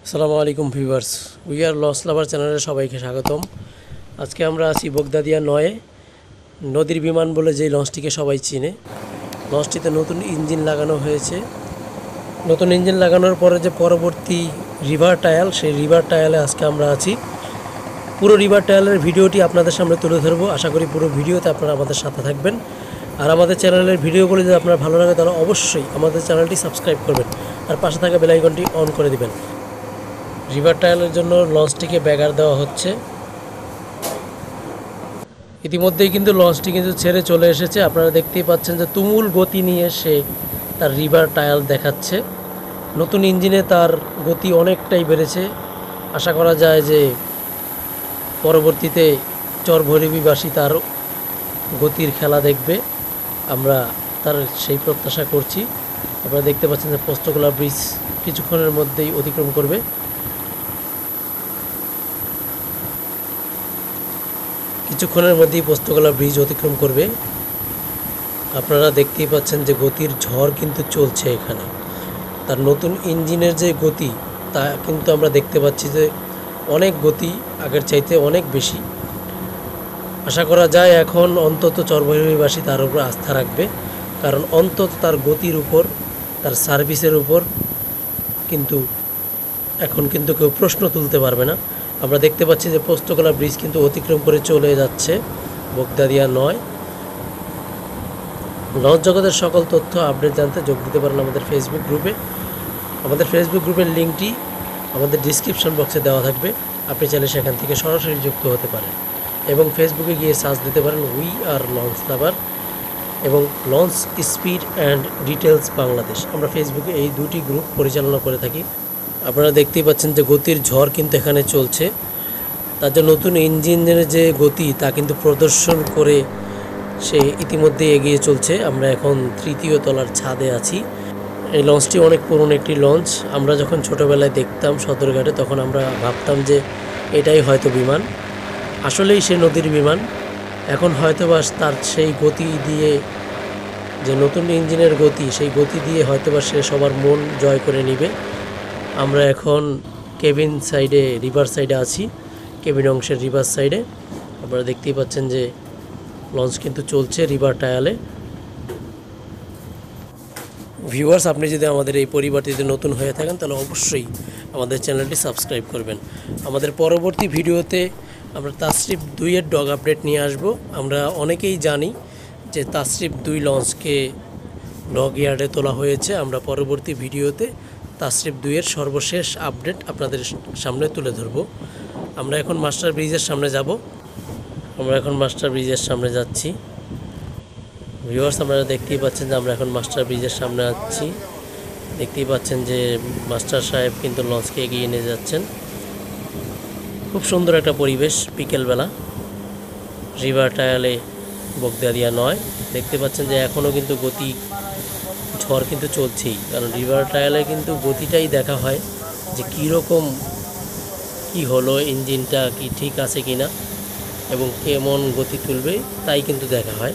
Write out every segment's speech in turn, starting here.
আসসালামু আলাইকুম viewers, we are launch lover চ্যানেলে সবাইকে স্বাগতম। আজকে আমরা আছি বগদাদিয়া 9-এ। নদীর বিমান বলে যে লঞ্চটিকে সবাই চিনে, লঞ্চটিতে নতুন ইঞ্জিন লাগানো হয়েছে। নতুন ইঞ্জিন লাগানোর পরে যে পরবর্তী রিভার ট্রায়াল, সেই রিভার ট্রায়ালে আজকে আমরা আছি। পুরো রিভার ট্রায়ালের ভিডিওটি আপনাদের সামনে তুলে ধরবো। আশা করি পুরো ভিডিওতে আপনারা আমাদের সাথে থাকবেন। আর আমাদের চ্যানেলের ভিডিওগুলি যদি আপনার ভালো লাগে তাহলে অবশ্যই আমাদের চ্যানেলটি সাবস্ক্রাইব করবেন আর পাশে থাকা বেল আইকনটি অন করে দিবেন। রিভার ট্রায়ালের জন্য লঞ্চটিকে ব্যাগার দেওয়া হচ্ছে। ইতিমধ্যেই কিন্তু লঞ্চটি কিন্তু ছেড়ে চলে এসেছে। আপনারা দেখতেই পাচ্ছেন যে তুমুল গতি নিয়ে সে তার রিভার ট্রায়াল দেখাচ্ছে। নতুন ইঞ্জিনে তার গতি অনেকটাই বেড়েছে। আশা করা যায় যে পরবর্তীতে চরভৈরবীবাসী তার গতির খেলা দেখবে, আমরা তার সেই প্রত্যাশা করছি। আপনারা দেখতে পাচ্ছেন যে পোস্তগোলা ব্রিজ কিছুক্ষণের মধ্যেই অতিক্রম করবে। কিছুক্ষণের মধ্যেই পোস্তগোলা ব্রিজ অতিক্রম করবে। আপনারা দেখতেই পাচ্ছেন যে গতির ঝড় কিন্তু চলছে এখানে। তার নতুন ইঞ্জিনের যে গতি তা কিন্তু আমরা দেখতে পাচ্ছি যে অনেক গতি, আগের চাইতে অনেক বেশি। আশা করা যায় এখন অন্তত চরভৈরবীবাসী তার উপর আস্থা রাখবে, কারণ অন্তত তার গতির উপর, তার সার্ভিসের উপর কিন্তু এখন কিন্তু কেউ প্রশ্ন তুলতে পারবে না। আমরা দেখতে পাচ্ছি যে পোস্তগোলা ব্রিজ কিন্তু অতিক্রম করে চলে যাচ্ছে বগদাদিয়া 9। লঞ্চ জগতের সকল তথ্য আপডেট জানতে যোগ দিতে পারেন আমাদের ফেসবুক গ্রুপে। আমাদের ফেসবুক গ্রুপের লিঙ্কটি আমাদের ডিসক্রিপশন বক্সে দেওয়া থাকবে। আপনি চাইলে সেখান থেকে সরাসরি যুক্ত হতে পারেন এবং ফেসবুকে গিয়ে সার্চ দিতে পারেন উই আর লঞ্চ লাভার এবং launch speed and details Bangladesh. আমরা ফেসবুকে এই দুটি গ্রুপ পরিচালনা করে থাকি। আপনারা দেখতেই পাচ্ছেন যে গতির ঝড় কিন্তু এখানে চলছে। তার যে নতুন ইঞ্জিনের যে গতি তা কিন্তু প্রদর্শন করে সে ইতিমধ্যে এগিয়ে চলছে। আমরা এখন 3য় তলার ছাদে আছি। এই লঞ্চটি অনেক পুরনো একটি লঞ্চ। আমরা যখন ছোটোবেলায় দেখতাম সদরঘাটে, তখন আমরা ভাবতাম যে এটাই হয়তো বিমান, আসলেই সে নদীর বিমান। এখন হয়তো বা তার সেই গতি দিয়ে, যে নতুন ইঞ্জিনের গতি, সেই গতি দিয়ে হয়তো বা সে সবার মন জয় করে নেবে। আমরা এখন কেবিন সাইডে, রিভার সাইডে আছি, কেবিন অংশের রিভার সাইডে। আপনারা দেখতেই পাচ্ছেন যে লঞ্চ কিন্তু চলছে রিভার ট্রায়ালে। ভিউয়ার্স, আপনি যদি আমাদের এই পরিবারটিতে নতুন হয়ে থাকেন তাহলে অবশ্যই আমাদের চ্যানেলটি সাবস্ক্রাইব করবেন। আমাদের পরবর্তী ভিডিওতে আমরা তাসরিফ 2-এর ডগ আপডেট নিয়ে আসব। আমরা অনেকেই জানি যে তাসরিফ 2 লঞ্চকে ডগ ইয়ার্ডে তোলা হয়েছে। আমরা পরবর্তী ভিডিওতে তাসরিফ 2-এর সর্বশেষ আপডেট আপনাদের সামনে তুলে ধরব। আমরা এখন মাস্টার ব্রিজের সামনে যাব। আমরা এখন মাস্টার ব্রিজের সামনে যাচ্ছি। ভিউয়ার্স, আপনারা দেখতেই পাচ্ছেন যে আমরা এখন মাস্টার ব্রিজের সামনে আছি। দেখতেই পাচ্ছেন যে মাস্টার সাহেব কিন্তু লঞ্চকে এগিয়ে নিয়ে যাচ্ছেন। খুব সুন্দর একটা পরিবেশ বিকেলবেলা রিভার ট্রায়ালে বগদাদিয়া 9। দেখতে পাচ্ছেন যে এখনও কিন্তু গতি ঝড় কিন্তু চলছেই, কারণ রিভার ট্রায়ালে কিন্তু গতিটাই দেখা হয় যে কীরকম কি হলো, ইঞ্জিনটা কি ঠিক আছে কি না এবং কেমন গতি তুলবে তাই কিন্তু দেখা হয়।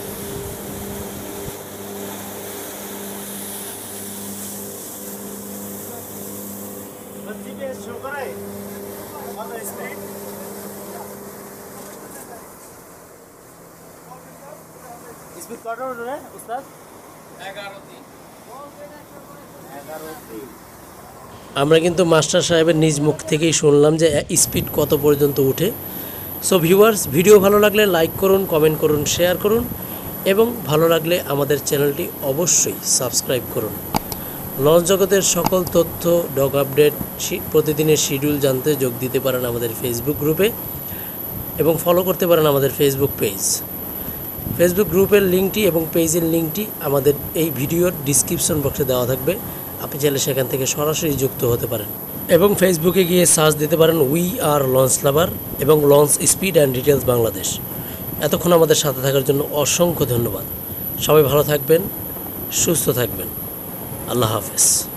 আমরা কিন্তু মাস্টার সাহেবের নিজ মুখ থেকেই শুনলাম যে স্পিড কত পর্যন্ত উঠে। সো ভিউয়ার্স, ভিডিও ভালো লাগলে লাইক করুন, কমেন্ট করুন, শেয়ার করুন এবং ভালো লাগলে আমাদের চ্যানেলটি অবশ্যই সাবস্ক্রাইব করুন। লঞ্চ জগতের সকল তথ্য, ডগ আপডেট, প্রতিদিনের শিডিউল জানতে যোগ দিতে পারেন আমাদের ফেসবুক গ্রুপে এবং ফলো করতে পারেন আমাদের ফেসবুক পেজ। ফেসবুক গ্রুপের লিঙ্কটি এবং পেজের লিঙ্কটি আমাদের এই ভিডিওর ডিসক্রিপশন বক্সে দেওয়া থাকবে। আপনি চাইলে সেখান থেকে সরাসরি যুক্ত হতে পারেন এবং ফেসবুকে গিয়ে সার্চ দিতে পারেন উই আর লঞ্চ লাভার এবং launch speed and details Bangladesh. এতক্ষণ আমাদের সাথে থাকার জন্য অসংখ্য ধন্যবাদ। সবাই ভালো থাকবেন, সুস্থ থাকবেন। আল্লাহ হাফেজ।